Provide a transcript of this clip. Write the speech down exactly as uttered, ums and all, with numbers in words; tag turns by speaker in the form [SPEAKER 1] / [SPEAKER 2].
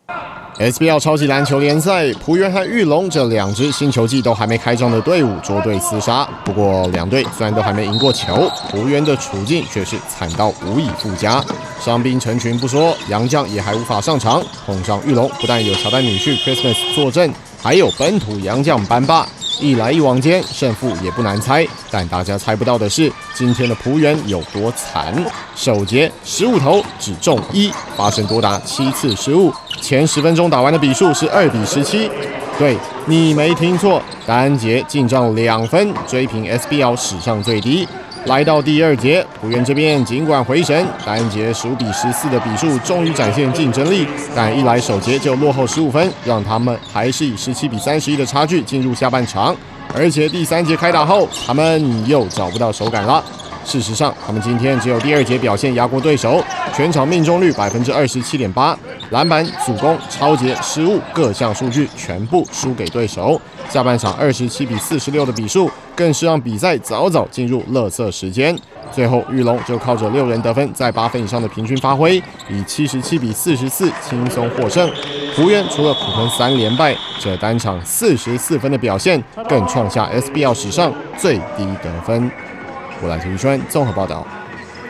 [SPEAKER 1] S B L 超级篮球联赛，璞园和裕隆这两支新球季都还没开张的队伍捉对厮杀。不过两队虽然都还没赢过球，璞园的处境却是惨到无以复加。伤兵成群不说，洋将也还无法上场。碰上裕隆，不但有乔丹女婿 Christmas 坐镇，还有本土洋将班霸。一来一往间，胜负也不难猜。但大家猜不到的是，今天的璞园有多惨。首节十五投只中一，发生多达七次失误。前十分钟打完的比数是二比十七。对，你没听错，单节进账两分，追平 S B L 史上最低。来到第二节，璞园这边尽管回神，单节十五比十四的比数终于展现竞争力，但一来首节就落后十五分，让他们还是以十七比三十一的差距进入下半场。而且第三节开打后，他们又找不到手感了。事实上，他们今天只有第二节表现压过对手，全场命中率百分之二十七点八，篮板、助攻、抄截、失误各项数据全部输给对手。下半场二十七比四十六的比数，更是让比赛早早进入垃圾时间。最后，裕隆就靠着六人得分，在八分以上的平均发挥，以七十七比四十四轻松获胜。璞园除了苦吞三连败，这单场四十四分的表现，更创下 S B L 史上最低得分。我来体育圈综合报道。